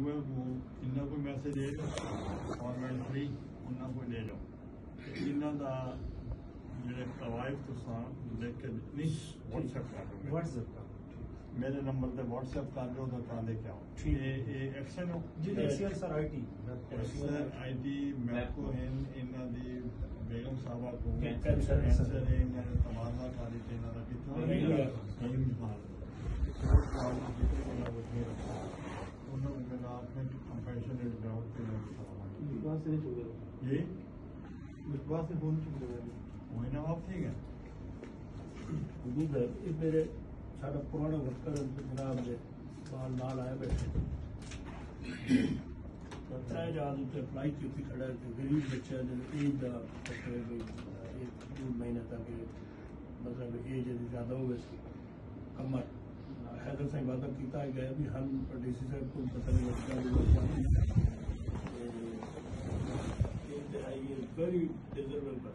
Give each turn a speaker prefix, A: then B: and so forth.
A: हुए वो इन्ना कोई मैसेज दे लो फॉर्मेट फ्री उन्ना कोई ले लो इन्ना दा जेडे कवायद तुसा लिख के नहीं व्हाट्सएप कर दो
B: व्हाट्सएप का
A: मेरे नंबर पे व्हाट्सएप कर दो तो कल लेके आओ ये एक्शन हो
B: जी excel sir IT
A: sir IT मैको इन्ना दी बेगम साहबा को
B: कैंसर
A: है इन्ना ने तमाना कारी ते इन्ना दा कितना नहीं निकाल उन्होंने मेरा आपने कंपैशनेट ग्राउंड पे
B: विश्वास से नहीं चुके
A: ये
B: विश्वास से फोन चुके
A: वही ना आप ठीक है
B: जी सर ये मेरे सारा पुराना वर्कर जनाब ने बाल नाल आए बैठे त्रै जहाज उत्ते अप्लाई की खड़ा है गरीब बच्चा एज का एक 2 महीने तक मतलब एज ज्यादा हो गई कमर हैदर साहब वादा किया गया भी हम डीसी साहब को पता नहीं लगता वेरी डिजर्विंग